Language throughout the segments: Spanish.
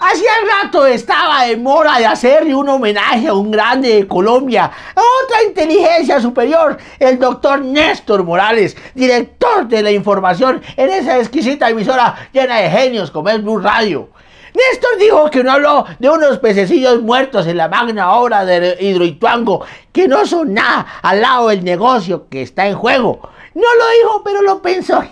Hacía rato estaba en mora de hacerle un homenaje a un grande de Colombia, a otra inteligencia superior, el doctor Néstor Morales, director de la información en esa exquisita emisora llena de genios como es Blue Radio. Néstor dijo que no habló de unos pececillos muertos en la magna obra de Hidroituango, que no son nada al lado del negocio que está en juego. No lo dijo, pero lo pensó,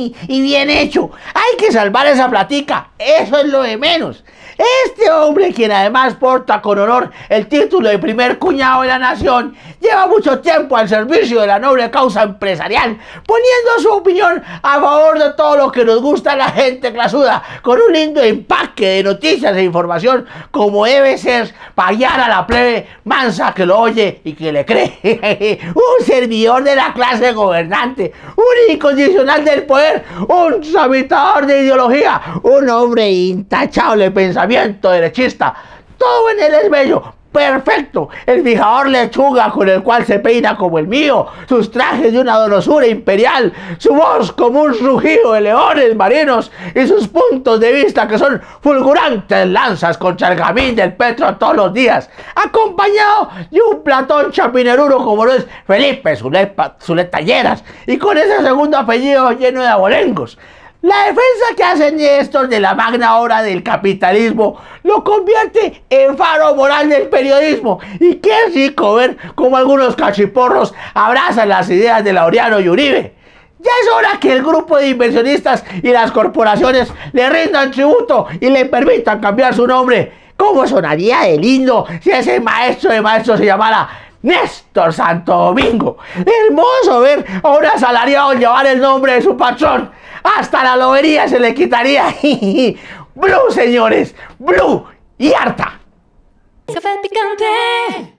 y bien hecho. Hay que salvar esa platica, eso es lo de menos. Este hombre, quien además porta con honor el título de primer cuñado de la nación, lleva mucho tiempo al servicio de la noble causa empresarial, poniendo su opinión a favor de todo lo que nos gusta a la gente clasuda, con un lindo empaque de noticias e información, como debe ser, para guiar a la plebe mansa que lo oye y que le cree. Un servidor de la clase gobernante, un incondicional del poder, un tramitador de ideología, un hombre intachable pensamiento derechista. Todo en él es bello, perfecto. El fijador lechuga con el cual se peina como el mío, sus trajes de una donosura imperial, su voz como un rugido de leones marinos y sus puntos de vista que son fulgurantes lanzas contra el gamín del Petro todos los días, acompañado de un platón chapineruro como lo es Felipe Zuleta Lleras, y con ese segundo apellido lleno de abolengos. La defensa que hace Néstor de la magna obra del capitalismo lo convierte en faro moral del periodismo, y qué rico ver cómo algunos cachiporros abrazan las ideas de Laureano y Uribe. Ya es hora que el grupo de inversionistas y las corporaciones le rindan tributo y le permitan cambiar su nombre. ¿Cómo sonaría de lindo si ese maestro de maestros se llamara Néstor Santo Domingo? Hermoso ver a un asalariado llevar el nombre de su patrón. Hasta la lobería se le quitaría. Blue, señores, Blue y harta. Café picante.